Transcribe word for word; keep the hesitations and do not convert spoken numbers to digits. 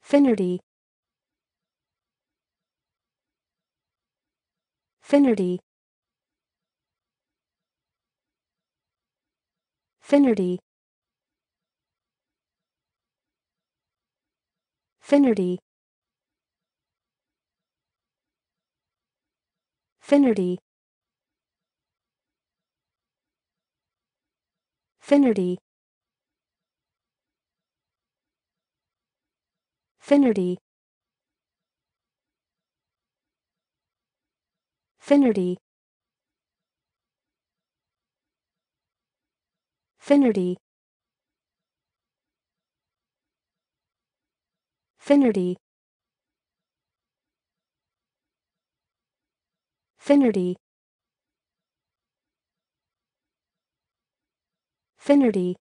Finnerty. Finnerty. Finnerty. Finnerty. Finnerty. Finnerty. Finnerty. Finnerty. Finnerty. Finnerty. Finnerty. Finnerty.